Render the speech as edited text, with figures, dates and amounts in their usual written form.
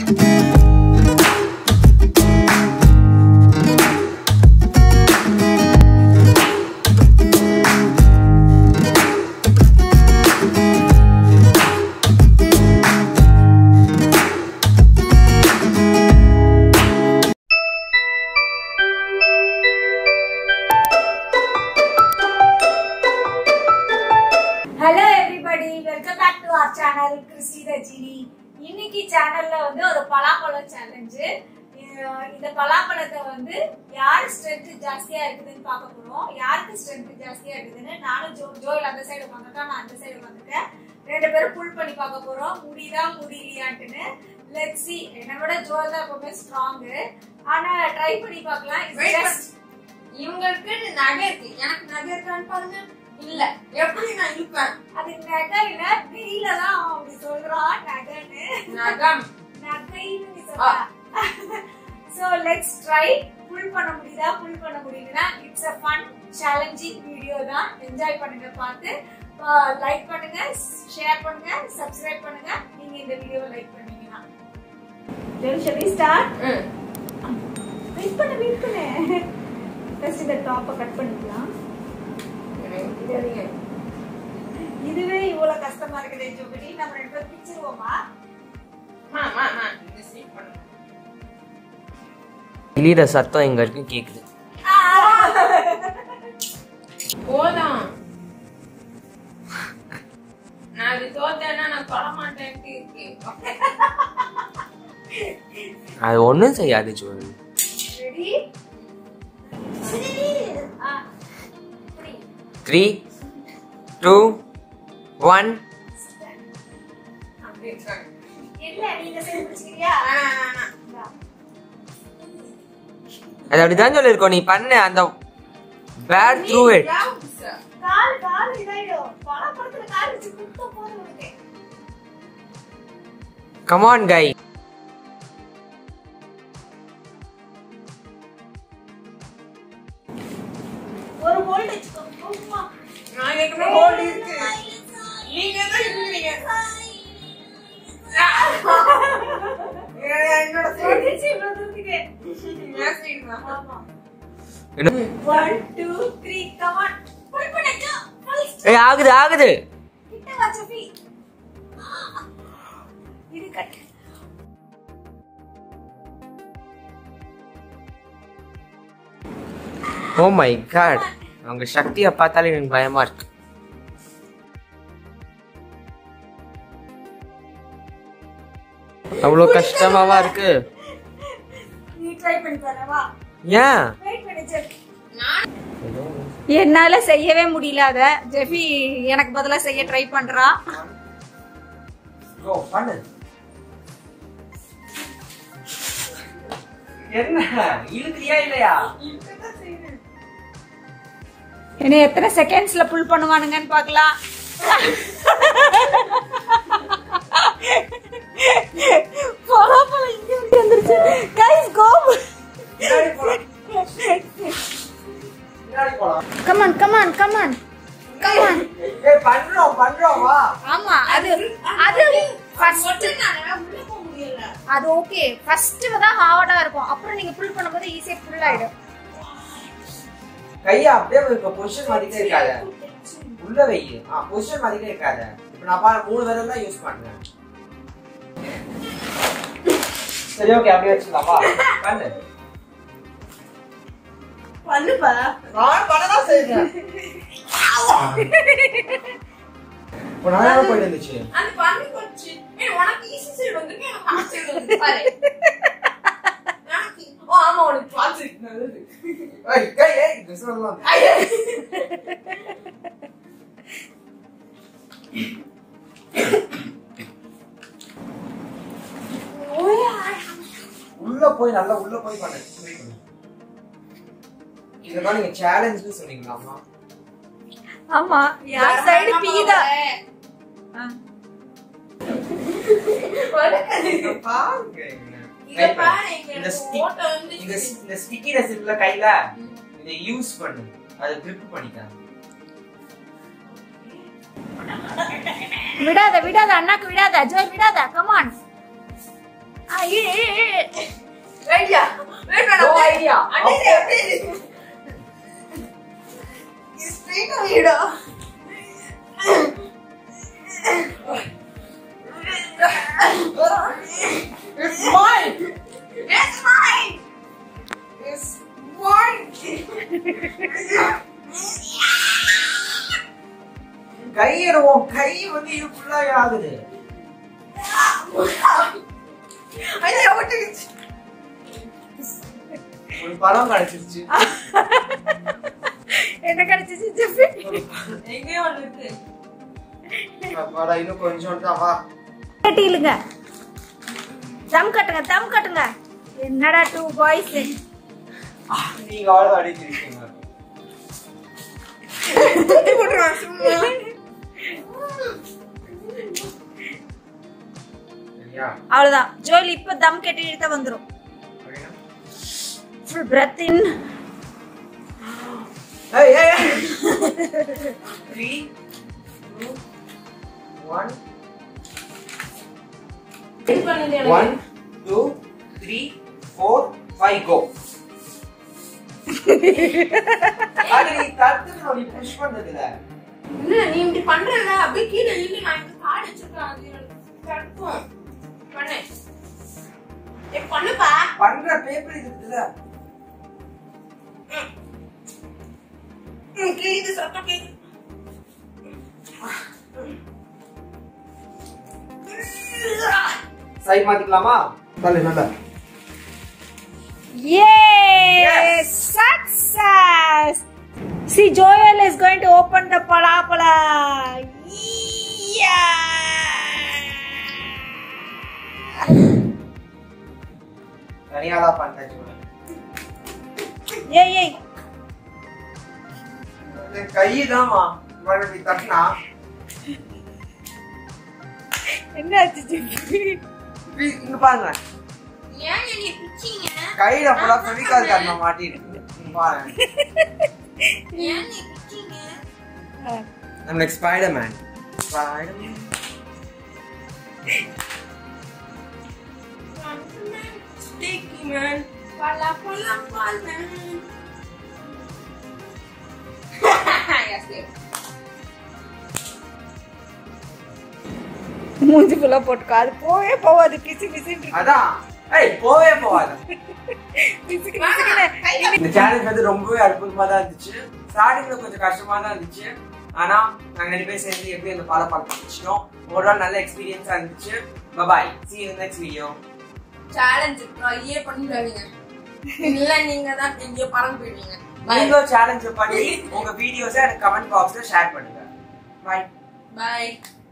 kristi the Genie. இன்னைக்கு சேனல்ல வந்து ஒரு பலாப்பழ சேலஞ்ச். இந்த பலாப்பழத்தை வந்து யார் ஸ்ட்ரென்த் ஜாஸ்தியா இருக்குதுன்னு பார்க்க போறோம். யாருக்கு ஸ்ட்ரென்த் ஜாஸ்தியா இருக்குதுன்னு நானும் ஜோயில் அந்த சைடு வந்துட்டேன், நான் அந்த சைடு வந்துட்டேன். ரெண்டு பேரும் புல் பண்ணி பார்க்க போறோம். முடியுதா முடியலையான்ட்டுன்னு. Let's see. என்னோட ஜோயில் தான் எப்பவுமே ஸ்ட்ராங். ஆனா ட்ரை பண்ணி பார்க்கலாம். இவங்களுக்கு நகை இருக்கு, எனக்கு நகை இருக்கான்னு பாருங்க. இல்ல எப்படி நான் இருப்பேன்? அது நகை இல்ல, நீல தான் அப்படி சொல்றான். நகைன்னு நகம் நகைன்னு சொல்றா. So let's try. புல் பண்ண முடியுதா புல் பண்ண முடியலனா it's a fun challenging video தான். என்ஜாய் பண்ணுங்க, பார்த்து லைக் பண்ணுங்க, ஷேர் பண்ணுங்க, சப்ஸ்கிரைப் பண்ணுங்க. நீங்க இந்த வீடியோவை லைக் பண்ணீங்கன்னா shall we start? வெயிட் பண்ணு. ஃபர்ஸ்ட் இந்த டாப்பை கட் பண்ணிக்கலாம். இதுவே இவ்வளவு கஷ்டமா இருக்குதே ஜோபடி. நம்ம ரெண்டு பேரும் பிச்சிருவோமா? கிளியிற சத்தம் எங்க இருக்கு கேக்குது. போதான் நான் இது தோத்தேன்னா நான் தொட மாட்டேன்ட்டு இருக்கு. அது ஒண்ணும் செய்யாது ஜோதி. ரெடி? 3 2 1 இல்ல நீங்க சரி பிடிச்சிக்கிறியா? அது அப்படிதான் சொல்லிருக்கோம். நீ பண்ணு அந்த பேட் த்ரூ இட். கால் இதாயிடும். பழப்பழத்துல கால் வச்சு குத்த போறது உனக்கு. கம் ஆன் கை. ஒரு ஹோல்ட் வெச்சுக்கோ. நான் எனக்கு ஹோல்ட் இருக்கு. நீங்க தான் இருக்கீங்க. என்னோட சொல்லிச்சு பிரதர்க்கு. மேசேஜ் தான். ஆமா. 1 என்ன 2 3 கம் ஆன். புல் பண்ணு. ஏய் ஆகுது. கிட்ட வா சஃபி. இது கட். Oh my God. அவங்க சக்தியை பார்த்தாலே எனக்கு பயமா இருக்கு. அவ்வளோ கஷ்டமாவா இருக்கு. நீ ட்ரை பண்ணி பாரு வா. ஏன் வெயிட் பண்ணு ஜெஃபி. என்னால செய்யவே முடியல. ஜெஃபி எனக்கு பதிலா செய்ய ட்ரை பண்றா. ஓ பண்ணு. என்ன இழுக்குறியா இல்லையா? என்ன எத்தனை செகண்ட்ஸ்ல புல் பண்ணுவானுங்கன்னு பார்க்கலாம். பலாப்பழம் இங்க வந்துருச்சு. Guys go. Come on. ஏய் பண்றோம் வா. ஆமா அது ஃபர்ஸ்ட் உள்ள போக முடியல. அது ஓகே. ஃபர்ஸ்ட் தான் ஹார்டா இருக்கும். அப்புறம் நீங்க புல் பண்ணும்போது ஈஸியா புல் ஆயிடும். கைய அப்படியே வைக்க. பொசிஷன் மாத்திட்டே இருக்காத. உள்ள வை. பொசிஷன் மாத்திட்டே இருக்காத. இப்போ நான் பாரு 3 விரல் தான் யூஸ் பண்றேன். சரி ஓகே அப்படியே வச்சுக்கலாம் வா. பண்ணு. பண்ணுப்பா. நான் பண்ணதா செய்றேன். உனால போயிட்டு இருந்துச்சு. அது பண்ணி போச்சு. உனக்கு ஈஸி சைடு வந்துருக்கு, எனக்கு ஹார்ட் சைடு வந்து பாரு. ஆமா உனக்கு பாத்துட்டு நல்லது. ஏய் இது சொல்லலாம். நல்லா உள்ள போய் பண்ணு. இதெல்லாம் நீங்க சேலஞ்ச்னு சொன்னீங்களாமா? ஆமா யார் சைடு பீதா. பாருங்க இங்க பாரு. இந்த ஸ்டிக்கினஸ் இல்ல கையில இதை யூஸ் பண்ணு. அதை grip பண்ணிக்க. விடாத அண்ணாக்கு விடாத. ஜோய் விடாத. Come on. ஐடியா வெயிட் பண்ணு நோ ஐடியா ஸ்ட்ரைட்டா வீடா It's mine. It's mine. It's mine. கையிடுவோம் கை வந்து இது ஃபுல்லா ஆகுது ஐயா ஒட்டிச்சு ஒரு பழம் கிடைச்சிருச்சு என்ன கிடைச்சிச்சு ஜெஃபி எங்கேயோ ஒன்று இருக்கு வாடா இன்னும் கொஞ்சம் தான் வா கட்டிலுங்க தம் கட்டுங்க என்னடா 2 பாய்ஸ் நீங்க அவ்வளவு அடிச்சிருக்கீங்க தூக்கி போட்டுருவான் சும்மா அவ்வளவுதான் ஜோலி இப்ப தம் கட்டிட்டு வந்துரும் full breath in hey 3 2 1 1 2 3 4 5 go நீ தடுத்து நீ புஷ் பண்றதுல இல்ல நீ இப்படி பண்றல அப்படியே கீழே நின்னு நான் இந்த கால் வச்சிருக்கேன் அது தடுக்கும் பண்ணு பண்ணுப்பா பண்ற பேப்பர் இருக்குல்ல இது சத்தம் கேக்கு சைடு மாத்திக்கலாமா தள்ளு நல்லா Yes! Success! See, Joel is going to open the palapala. Yeah! தனியாலா பண்ண சொல்றேன் Yay! கையிதாமா இப்படி தட்டினா என்னாச்சு இங்க பாருங்க ஏன் நீ பிச்சிங்க கையில ஃபுல்லா ஃபெவிகால் கண்ண மாட்டிருக்கு பாருங்க ஏன் நீ பிச்சிங்க I'm like Spider-Man. Spider-Man. Sticky man. Pala. Yes, yes. மூஞ்சி ஃபுல்லா போட்டுக்கோ அது போவே போவாது பிசி அதான் ஏய் போவே போவாது பிசி இந்த சேலஞ்ச் வந்து ரொம்பவே அற்புதமா தான் இருந்துச்சு ஸ்டார்டிங்ல கொஞ்சம் கஷ்டமா தான் இருந்துச்சு ஆனா நாங்க ரெண்டு பேரும் சேர்ந்து எப்படி அந்த பாலை பார்க்க முடிச்சிட்டோம் ஓவரால் நல்ல எக்ஸ்பீரியன்ஸா இருந்துச்சு bye see you in the next video challenge ட்ரையே பண்ணிடாதீங்க இல்ல நீங்க தான் எங்கேயோ பறந்து போயிடுவீங்க நீங்க சேலஞ்ச் பண்ணி உங்க வீடியோஸை எனக்கு கமெண்ட் பாக்ஸ்ல ஷேர் பண்ணுங்க பை பை